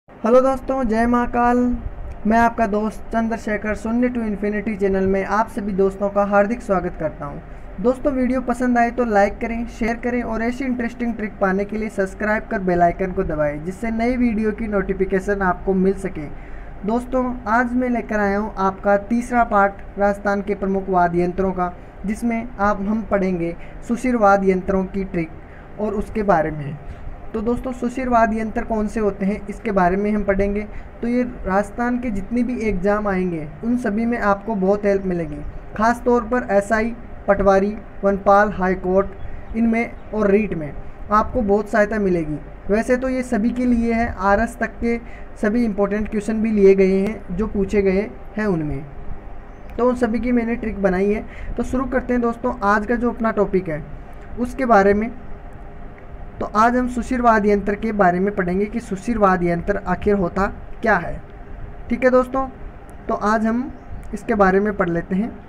Hello दोस्तों, जय महाकाल। मैं आपका दोस्त चंद्रशेखर शून्य टू इन्फिनिटी चैनल में आप सभी दोस्तों का हार्दिक स्वागत करता हूं। दोस्तों, वीडियो पसंद आए तो लाइक करें, शेयर करें और ऐसी इंटरेस्टिंग ट्रिक पाने के लिए सब्सक्राइब कर बेल आइकन को दबाएं, जिससे नई वीडियो की नोटिफिकेशन आपको मिल सके। दोस्तों, आज मैं लेकर आया हूं आपका तीसरा पार्ट राजस्थान के प्रमुख वाद्य यंत्रों का, जिसमें हम पढ़ेंगे सुशिर वाद्य यंत्रों की ट्रिक और उसके बारे में। तो दोस्तों, सुशिर वाद्य यंत्र कौन से होते हैं इसके बारे में हम पढ़ेंगे। तो ये राजस्थान के जितने भी एग्ज़ाम आएंगे उन सभी में आपको बहुत हेल्प मिलेगी, ख़ास तौर पर एसआई, पटवारी, वनपाल, हाई कोर्ट इनमें और रीट में आपको बहुत सहायता मिलेगी। वैसे तो ये सभी के लिए है, आरएस तक के सभी इंपॉर्टेंट क्वेश्चन भी लिए गए हैं जो पूछे गए हैं उनमें, तो उन सभी की मैंने ट्रिक बनाई है। तो शुरू करते हैं दोस्तों आज का जो अपना टॉपिक है उसके बारे में। तो आज हम सुशिर वाद्य यंत्र के बारे में पढ़ेंगे कि सुशिर वाद्य यंत्र आखिर होता क्या है। ठीक है दोस्तों, तो आज हम इसके बारे में पढ़ लेते हैं।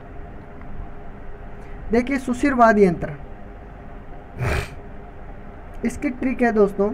देखिए, सुशिर वाद्य यंत्र, इसकी ट्रिक है दोस्तों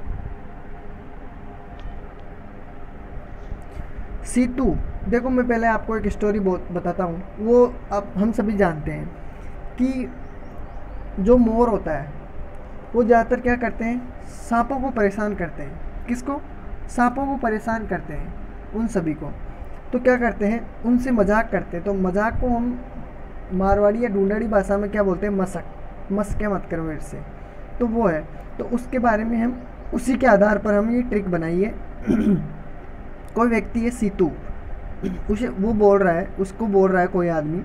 सीतू। देखो, मैं पहले आपको एक स्टोरी बताता हूँ। वो अब हम सभी जानते हैं कि जो मोर होता है वो ज़्यादातर क्या करते हैं, सांपों को परेशान करते हैं। किसको? सांपों को परेशान करते हैं उन सभी को। तो क्या करते हैं, उनसे मजाक करते हैं। तो मजाक को हम मारवाड़ी या ढूंढाड़ी भाषा में क्या बोलते हैं, मसक। मस क्या मत करो मेरे से, तो वो है। तो उसके बारे में हम उसी के आधार पर हम ये ट्रिक बनाई है। कोई व्यक्ति है सीतू, उसे वो बोल रहा है, उसको बोल रहा है कोई आदमी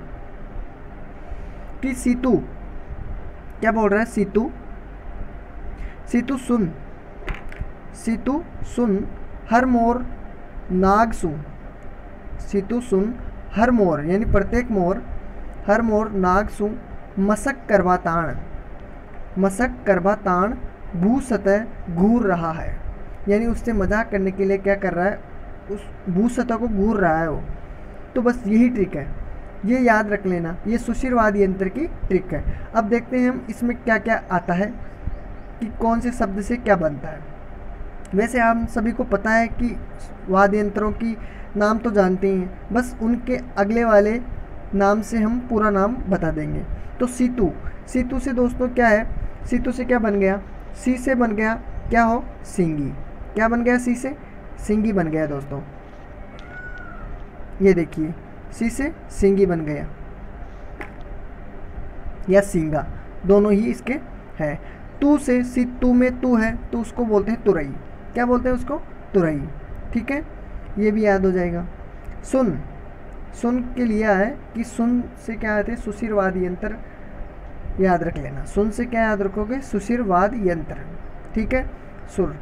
कि सीतू, क्या बोल रहा है, सीतू सीतू सुन, सीतू सुन हर मोर नाग सु। सीतू सुन हर मोर यानी प्रत्येक मोर, हर मोर नाग सु मसक करवा ताण। मसक करवा ताण भू सतह घूर रहा है, यानी उससे मजाक करने के लिए क्या कर रहा है, उस भू सतह को घूर रहा है वो। तो बस यही ट्रिक है, ये याद रख लेना, ये सुशिर वाद्य यंत्र की ट्रिक है। अब देखते हैं हम इसमें क्या क्या आता है कि कौन से शब्द से क्या बनता है। वैसे हम सभी को पता है कि वाद्य यंत्रों की नाम तो जानते ही हैं, बस उनके अगले वाले नाम से हम पूरा नाम बता देंगे। तो सीतू, सीतू से दोस्तों क्या है, सीतू से क्या बन गया, सी से बन गया क्या हो, सिंगी। क्या बन गया, सी से सिंगी बन गया दोस्तों। ये देखिए, सी से सिंगी बन गया या सिंगा, दोनों ही इसके हैं। तू से, सी तू में तू है तो उसको बोलते हैं तुरई। क्या बोलते हैं उसको, तुरई। ठीक है, ये भी याद हो जाएगा। सुन, सुन के लिए है कि सुन से क्या आते हैं, सुशिर वाद्य यंत्र याद रख लेना। सुन से क्या याद रखोगे, सुशिर वाद्य यंत्र। ठीक है। सुर,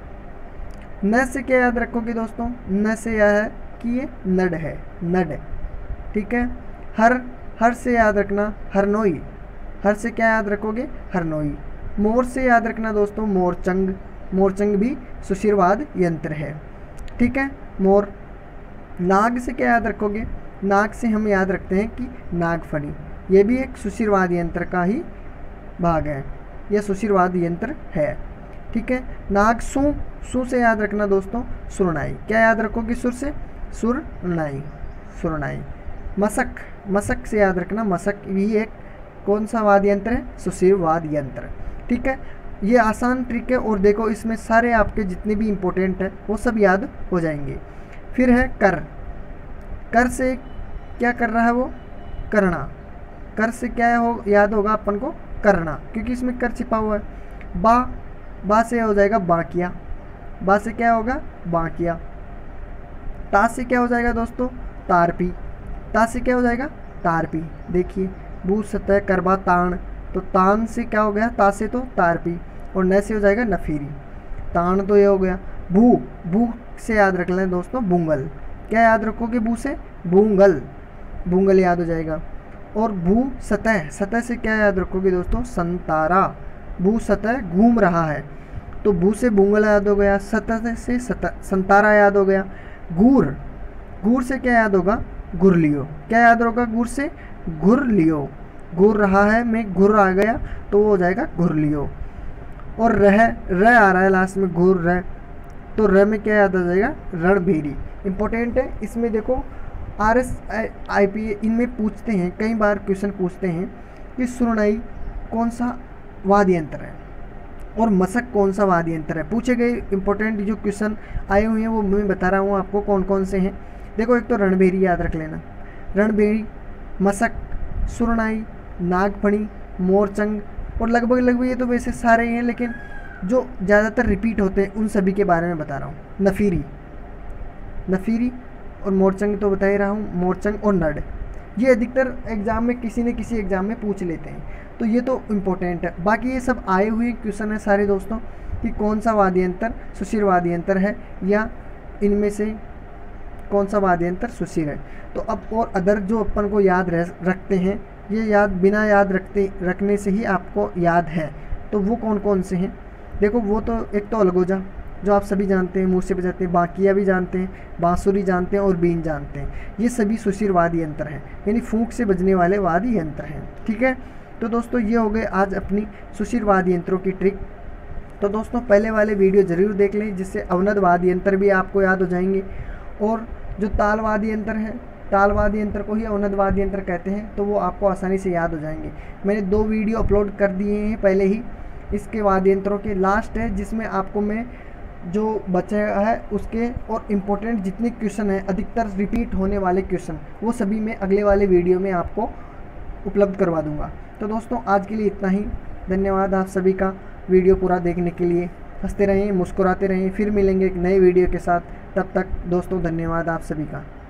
न से क्या याद रखोगे दोस्तों, न से यह है कि ये नड है, नड। ठीक है। हर, हर से याद रखना हरनोई। हर से क्या याद रखोगे, हरनोई। मोर से याद रखना दोस्तों मोरचंग। मोरचंग भी सुशिर वाद्य यंत्र है। ठीक है, मोर। नाग से क्या याद रखोगे, नाग से हम याद रखते हैं कि नागफनी, ये भी एक सुशिर वाद्य यंत्र का ही भाग है, यह सुशिर वाद्य यंत्र है। ठीक है। नाग सु, सु से याद रखना दोस्तों सुरनाई। क्या याद रखोगे सुर से, सुरनाई, सुरनाई। मसक, मसक से याद रखना, मसक भी एक कौन सा वाद्य यंत्र है, सुशिर वाद्य यंत्र। ठीक है, ये आसान ट्रिक है और देखो इसमें सारे आपके जितने भी इम्पोर्टेंट है वो सब याद हो जाएंगे। फिर है कर। कर से क्या कर रहा है वो, करना। कर से क्या हो, याद होगा अपन को, करना, क्योंकि इसमें कर छिपा हुआ है। बा, बा से हो जाएगा बाकिया। बा से क्या होगा, बाकिया। ता से क्या हो जाएगा दोस्तों, तारपी। ता से क्या हो जाएगा, तारपी। देखिए, भू सतह करबा ताण, तो तान से क्या हो गया, ता से तो तारपी, और न से हो जाएगा नफीरी। तान तो ये हो गया। भू, भू से याद रख लें दोस्तों बूंगल। क्या याद रखोगे भू से, बूंगल, बूंगल याद हो जाएगा। और भू सतह, सतह से क्या याद रखोगे दोस्तों, संतारा। भू सतह घूम रहा है, तो भू से बूंगल याद हो गया, सतह से संतारा याद हो गया। घूर, घूर से क्या याद होगा, घुरलियो। क्या याद होगा घूर से, घुरलियो। घूर रहा है में घुर आ गया तो वो हो जाएगा घुरलियो। और रह, रह आ रहा है लास्ट में, घूर रह, तो र में क्या याद आ जाएगा, रणभेरी। इंपॉर्टेंट है। इसमें देखो RSIP इनमें पूछते हैं, कई बार क्वेश्चन पूछते हैं कि सुरनाई कौन सा वाद्य यंत्र है और मशक कौन सा वाद्य यंत्र है। पूछे गए इंपॉर्टेंट जो क्वेश्चन आए हुए हैं वो मैं बता रहा हूँ आपको कौन कौन से हैं। देखो एक तो रणभेरी याद रख लेना, रणभेरी, मशक, सुरनाई, नागफणी, मोरचंग, और लगभग ये तो वैसे सारे ही हैं, लेकिन जो ज़्यादातर रिपीट होते हैं उन सभी के बारे में बता रहा हूँ। नफीरी और मोरचंग तो बता ही रहा हूँ, मोरचंग और नड, ये अधिकतर एग्ज़ाम में किसी न किसी एग्ज़ाम में पूछ लेते हैं, तो ये तो इम्पोर्टेंट है। बाकी ये सब आए हुए क्वेश्चन है सारे दोस्तों कि कौन सा वाद्य यंत्र सुशिर वाद्य यंत्र है या इनमें से कौन सा वाद्य यंत्र सुशिर है। तो अब और अदर जो अपन को याद रखते हैं, ये याद बिना याद रखने से ही आपको याद है, तो वो कौन कौन से हैं। देखो वो तो एक तो अलगोजा जो आप सभी जानते हैं, मुँह से बजाते हैं, बाकिया भी जानते हैं, बांसुरी जानते हैं और बीन जानते हैं। ये सभी सुशिर वाद्य यंत्र हैं, यानी फूंक से बजने वाले वाद्य यंत्र हैं। ठीक है, तो दोस्तों ये हो गए आज अपनी सुशिर वाद्य यंत्रों की ट्रिक। तो दोस्तों पहले वाले वीडियो ज़रूर देख लें, जिससे अवनद वाद्य यंत्र भी आपको याद हो जाएंगे, और जो ताल वाद्य यंत्र है, ताल वाद्य यंत्र को ही अवनद वाद्य यंत्र कहते हैं, तो वो आपको आसानी से याद हो जाएंगे। मैंने 2 वीडियो अपलोड कर दिए हैं पहले ही इसके वाद्य यंत्रों के, लास्ट है जिसमें आपको मैं जो बचा है उसके और इम्पोर्टेंट जितने क्वेश्चन हैं, अधिकतर रिपीट होने वाले क्वेश्चन, वो सभी मैं अगले वाले वीडियो में आपको उपलब्ध करवा दूंगा। तो दोस्तों आज के लिए इतना ही। धन्यवाद आप सभी का वीडियो पूरा देखने के लिए। हंसते रहें, मुस्कुराते रहें, फिर मिलेंगे एक नए वीडियो के साथ। तब तक दोस्तों धन्यवाद आप सभी का।